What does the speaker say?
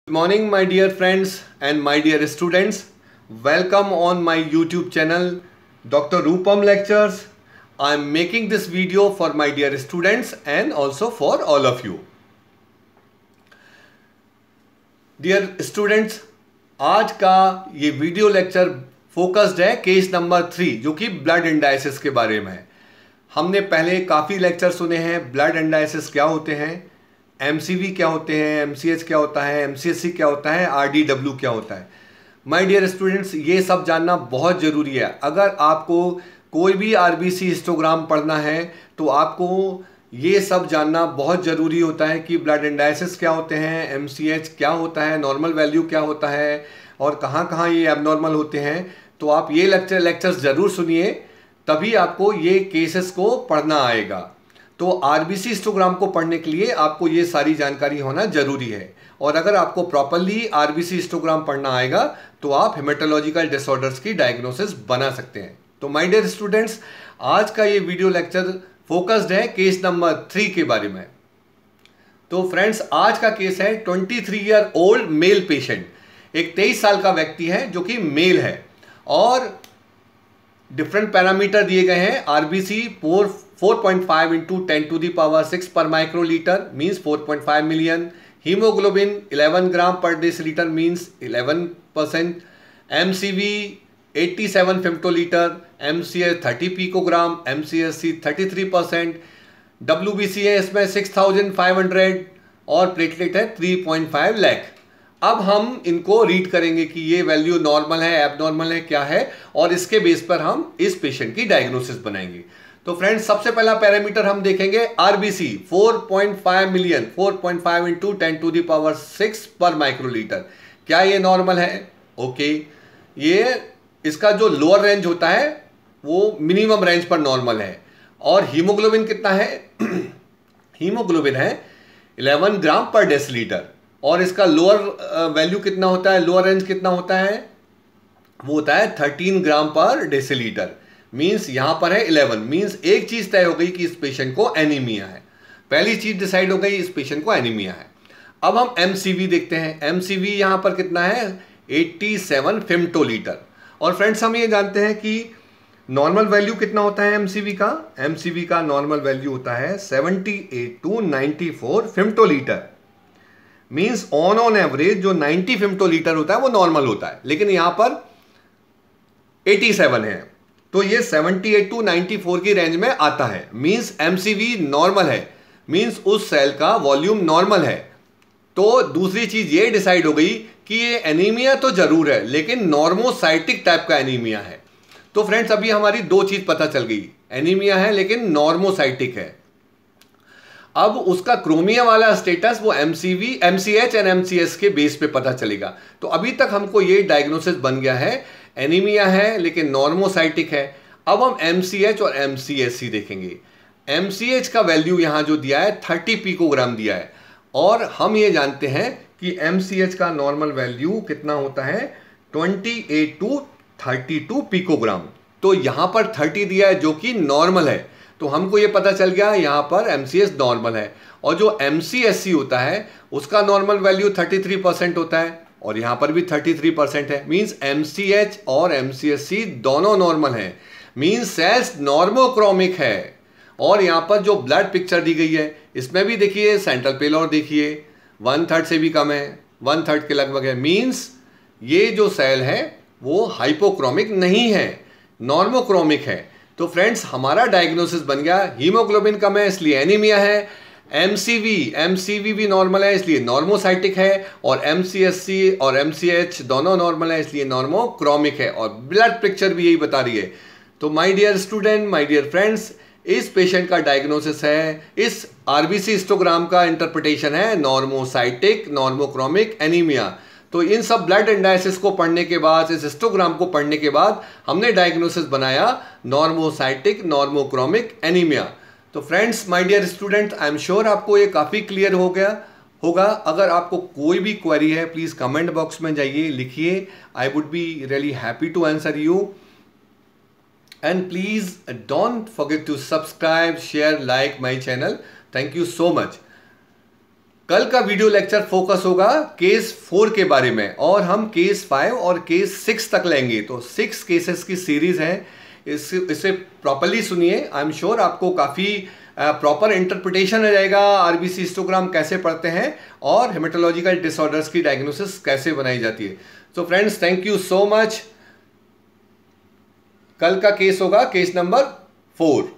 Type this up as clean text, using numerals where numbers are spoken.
Good morning, my dear friends and my dear students. Welcome on my YouTube channel, Dr. Rupam Lectures. I am making this video for my dear students and also for all of you. Dear students, आज का ये video lecture focused है case number 3 जो कि blood एंडाइसिस के बारे में है। हमने पहले काफ़ी लेक्चर सुने हैं, ब्लड एंडाइसिस क्या होते हैं, एमसीवी क्या होते हैं, एमसीएच क्या होता है, एमसीएससी क्या होता है, आरडीडब्ल्यू क्या होता है। माय डियर स्टूडेंट्स, ये सब जानना बहुत ज़रूरी है। अगर आपको कोई भी आरबीसी हिस्टोग्राम पढ़ना है तो आपको ये सब जानना बहुत ज़रूरी होता है कि ब्लड एंडाइसिस क्या होते हैं, एमसीएच क्या होता है, नॉर्मल वैल्यू क्या होता है और कहाँ कहाँ ये एबनॉर्मल होते हैं। तो आप ये लेक्चर्स ज़रूर सुनिए, तभी आपको ये केसेस को पढ़ना आएगा। तो आरबीसी हिस्टोग्राम को पढ़ने के लिए आपको ये सारी जानकारी होना जरूरी है। और अगर आपको प्रॉपरली आरबीसी हिस्टोग्राम पढ़ना आएगा तो आप हेमेटोलॉजिकल डिसऑर्डर्स की डायग्नोसिस बना सकते हैं। तो माय डियर स्टूडेंट्स, आज का ये वीडियो लेक्चर फोकस्ड है केस नंबर 3 के बारे में। तो फ्रेंड्स, आज का केस है 23 ईयर ओल्ड मेल पेशेंट। एक 23 साल का व्यक्ति है जो कि मेल है और डिफरेंट पैरामीटर दिए गए हैं। RBC 4.5 into 10⁶ per microlitre means 4.5 million. Haemoglobin 11 gram per decilitre means 11%। MCV 87 femtolitre, MCH 30 picogram, MCSC 33%। WBC है इसमें 6500 और प्लेटलेट है 3.5 लाख। अब हम इनको रीड करेंगे कि ये वैल्यू नॉर्मल है, एबनॉर्मल है, क्या है, और इसके बेस पर हम इस पेशेंट की डायग्नोसिस बनाएंगे। तो फ्रेंड्स, सबसे पहला पैरामीटर हम देखेंगे RBC 4.5 million, 4.5 into 10⁶ per microlitre. क्या ये नॉर्मल है? ओके, ये इसका जो लोअर रेंज होता है वो मिनिमम रेंज पर नॉर्मल है। और हीमोग्लोबिन कितना है? हीमोग्लोबिन है 11 ग्राम पर डेसीलीटर और इसका लोअर वैल्यू कितना होता है, लोअर रेंज कितना होता है? वो होता है 13 ग्राम पर डेसीलीटर। मीन्स यहां पर है 11। मीन्स एक चीज तय हो गई कि इस पेशेंट को एनीमिया है। पहली चीज डिसाइड हो गई, इस पेशेंट को एनीमिया है। अब हम एमसीवी देखते हैं। एमसीवी यहां पर कितना है? 87 फेम्टोलीटर। और फ्रेंड्स, हम ये जानते हैं कि नॉर्मल वैल्यू कितना होता है एमसीवी का? एमसीवी का नॉर्मल वैल्यू होता है 78 to 94 femtolitre. Means on average जो 90 फेम्टोलीटर होता है वो नॉर्मल होता है, लेकिन यहां पर 87 है, तो ये 78 to 94 की रेंज में आता है। मीन्स एमसीवी नॉर्मल है, मीन्स उस सेल का वॉल्यूम नॉर्मल है। तो दूसरी चीज ये डिसाइड हो गई कि ये एनीमिया तो जरूर है, लेकिन नॉर्मोसाइटिक टाइप का एनीमिया है। तो फ्रेंड्स, अभी हमारी दो चीज पता चल गई, एनीमिया है लेकिन नॉर्मोसाइटिक है। अब उसका क्रोमिया वाला स्टेटस वो एमसीवी, एमसीएच एंड एमसीएस के बेस पे पता चलेगा। तो अभी तक हमको ये डायग्नोसिस बन गया है, एनीमिया है लेकिन नॉर्मोसाइटिक है। अब हम एमसीएच और एमसीएससी देखेंगे। एमसीएच का वैल्यू यहां जो दिया है 30 पिकोग्राम दिया है और हम ये जानते हैं कि एमसीएच का नॉर्मल वैल्यू कितना होता है? 28 to 32 पिकोग्राम। तो यहां पर 30 दिया है जो कि नॉर्मल है, तो हमको ये पता चल गया यहां पर एमसीएच नॉर्मल है। और जो एमसीएससी होता है उसका नॉर्मल वैल्यू 33% होता है और यहां पर भी 33% है। मींस एमसीएच और एमसीएससी दोनों नॉर्मल हैं। मींस सेल्स नॉर्मोक्रोमिक है। और यहां पर जो ब्लड पिक्चर दी गई है इसमें भी देखिए, सेंट्रल पेलोर देखिए 1/3 से भी कम है, 1/3 के लगभग है। मींस ये जो सेल है वो हाइपोक्रोमिक नहीं है, नॉर्मोक्रोमिक है। तो फ्रेंड्स, हमारा डायग्नोसिस बन गया, हीमोग्लोबिन कम है इसलिए एनीमिया है, एमसीवी भी नॉर्मल है इसलिए नॉर्मोसाइटिक है, और एमसीएससी और एमसीएच दोनों नॉर्मल है इसलिए नॉर्मोक्रोमिक है, और ब्लड पिक्चर भी यही बता रही है। तो my dear student, my dear friends, इस पेशेंट का डायग्नोसिस है, इस आरबीसी हिस्टोग्राम का इंटरप्रिटेशन है नॉर्मोसाइटिक, नॉर्मोक्रोमिक एनीमिया। तो इन सब ब्लड एंडाइसिस को पढ़ने के बाद, इस हिस्टोग्राम को पढ़ने के बाद हमने डायग्नोसिस बनाया नॉर्मोसाइटिक, नॉर्मोक्रोमिक एनीमिया। तो friends, my dear student, I am sure आपको ये काफ़ी क्लियर हो गया होगा। अगर आपको कोई भी क्वेरी है प्लीज़ कमेंट बॉक्स में जाइए, लिखिए। I would be really happy to answer you. And please don't forget to subscribe, share, like my channel. Thank you so much. कल का वीडियो लेक्चर फोकस होगा केस 4 के बारे में और हम केस 5 और केस 6 तक लेंगे। तो 6 केसेस की सीरीज है, इसे प्रॉपरली सुनिए। आई एम श्योर आपको काफ़ी प्रॉपर इंटरप्रिटेशन हो जाएगा आरबीसी हिस्टोग्राम कैसे पढ़ते हैं और हेमेटोलॉजिकल डिसऑर्डर्स की डायग्नोसिस कैसे बनाई जाती है। So friends, thank you so much. कल का केस होगा केस नंबर 4।